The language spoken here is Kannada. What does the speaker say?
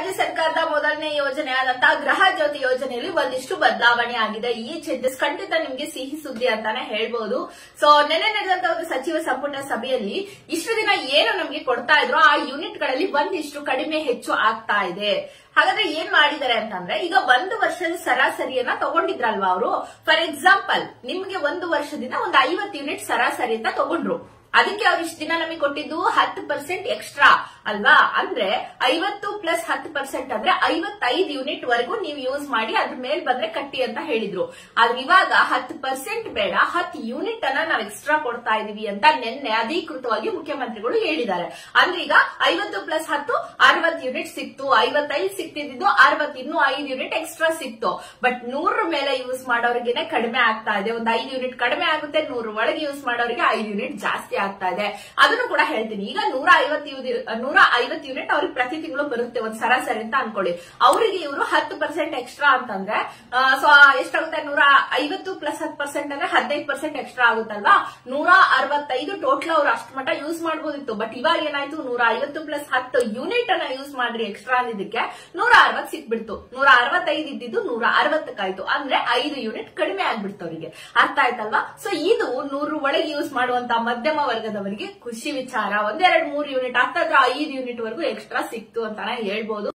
ರಾಜ್ಯ ಸರ್ಕಾರದ ಮೊದಲನೇ ಯೋಜನೆ ಆದಂತಹ ಗೃಹ ಜ್ಯೋತಿ ಯೋಜನೆಯಲ್ಲಿ ಒಂದಿಷ್ಟು ಬದಲಾವಣೆ ಆಗಿದೆ. ಈ ಚೇಂಜಸ್ ಖಂಡಿತ ನಿಮ್ಗೆ ಸಿಹಿ ಸುದ್ದಿ ಅಂತಾನೆ ಹೇಳ್ಬಹುದು. ಸೊ ನೆನ್ನೆ ನಡೆದಂತ ಒಂದು ಸಚಿವ ಸಂಪುಟ ಸಭೆಯಲ್ಲಿ ಇಷ್ಟು ದಿನ ಏನು ನಮ್ಗೆ ಕೊಡ್ತಾ ಇದ್ರು ಆ ಯೂನಿಟ್ ಗಳಲ್ಲಿ ಒಂದಿಷ್ಟು ಕಡಿಮೆ ಹೆಚ್ಚು ಆಗ್ತಾ ಇದೆ. ಹಾಗಾದ್ರೆ ಏನ್ ಮಾಡಿದ್ದಾರೆ ಅಂತಂದ್ರೆ, ಈಗ ಒಂದು ವರ್ಷದ ಸರಾಸರಿಯನ್ನ ತಗೊಂಡಿದ್ರಲ್ವಾ ಅವರು. ಫಾರ್ ಎಕ್ಸಾಂಪಲ್ ನಿಮ್ಗೆ ಒಂದು ವರ್ಷದಿಂದ ಒಂದು 50 ಯೂನಿಟ್ ಸರಾಸರಿ ಅಂತ ತಗೊಂಡ್ರು. ಅದಕ್ಕೆ ಅವ್ರು ಇಷ್ಟು ದಿನ ನಮಗೆ ಕೊಟ್ಟಿದ್ದು 10% ಎಕ್ಸ್ಟ್ರಾ ಅಲ್ವಾ. ಅಂದ್ರೆ 50 ಪ್ಲಸ್ 10% ಅಂದ್ರೆ 55 ಯೂನಿಟ್ ವರೆಗೂ ನೀವು ಯೂಸ್ ಮಾಡಿ ಅದ್ರ ಮೇಲ್ ಬಂದ್ರೆ ಕಟ್ಟಿ ಅಂತ ಹೇಳಿದ್ರು. ಆದ್ರೆ ಇವಾಗ 10% ಬೇಡ 10 ಯೂನಿಟ್ ಅನ್ನ ನಾವು ಎಕ್ಸ್ಟ್ರಾ ಕೊಡ್ತಾ ಇದೀವಿ ಅಂತ ನಿನ್ನೆ ಅಧಿಕೃತವಾಗಿ ಮುಖ್ಯಮಂತ್ರಿಗಳು ಹೇಳಿದ್ದಾರೆ. ಅಂದ್ರೆ ಈಗ 50 ಪ್ಲಸ್ 10 60 ಯೂನಿಟ್ ಸಿಕ್ತು. 55 ಸಿಕ್ತಿದ್ದು 60, ಇನ್ನೂ 5 ಯೂನಿಟ್ ಎಕ್ಸ್ಟ್ರಾ ಸಿಕ್ತು. ಬಟ್ 100 ಮೇಲೆ ಯೂಸ್ ಮಾಡೋರಿಗೆನೆ ಕಡಿಮೆ ಆಗ್ತಾ ಇದೆ. ಒಂದು 5 ಯೂನಿಟ್ ಕಡಿಮೆ ಆಗುತ್ತೆ, 100 ಒಳಗೆ ಯೂಸ್ ಮಾಡೋರಿಗೆ 5 ಯೂನಿಟ್ ಜಾಸ್ತಿ ಆಗ್ತಾ ಇದೆ. ಅದನ್ನು ಕೂಡ ಹೇಳ್ತೀನಿ. ಈಗ 150 ಯೂನಿಟ್ ಅವ್ರಿಗೆ ಪ್ರತಿ ತಿಂಗಳು ಬರುತ್ತೆ ಒಂದು ಸರಾಸರಿ ಅಂತ ಅನ್ಕೊಳ್ಳಿ. ಅವರಿಗೆ ಇವರು 10% ಎಕ್ಸ್ಟ್ರಾ ಅಂತಂದ್ರೆ ಸೊ ಎಷ್ಟಾಗುತ್ತೆ, 150 ಪ್ಲಸ್ 10% ಅಂದ್ರೆ 15% ಎಕ್ಸ್ಟ್ರಾ ಆಗುತ್ತಲ್ವಾ. 165 ಟೋಟಲ್ ಅವ್ರು ಅಷ್ಟು ಮಟ್ಟ ಯೂಸ್ ಮಾಡಬಹುದಿತ್ತು. ಬಟ್ ಇವಾಗ ಏನಾಯ್ತು, 150 ಪ್ಲಸ್ 10 ಯೂನಿಟ್ ಅನ್ನ ಯೂಸ್ ಮಾಡ್ರಿ ಎಕ್ಸ್ಟ್ರಾ ಅಂದಿದ್ದಕ್ಕೆ 160 ಸಿಕ್ಬಿಡ್ತು. 165 ಇದ್ದಿದ್ದು 160 ಅಂದ್ರೆ 5 ಯೂನಿಟ್ ಕಡಿಮೆ ಆಗ್ಬಿಡ್ತು ಅವರಿಗೆ. ಅರ್ಥ ಆಯ್ತಲ್ವಾ. ಸೊ ಇದು 100 ಒಳಗೆ ಯೂಸ್ ಮಾಡುವಂತ ಮಧ್ಯಮ ವರ್ಗದವರಿಗೆ ಖುಷಿ ವಿಚಾರ. 1, 2, 3 ಯೂನಿಟ್ ಆಗ್ತಾ ಇದ್ರೆ 5 ಯೂನಿಟ್ ವರೆಗೂ ಎಕ್ಸ್ಟ್ರಾ ಸಿಕ್ತು ಅಂತಾನೆ ಹೇಳ್ಬಹುದು.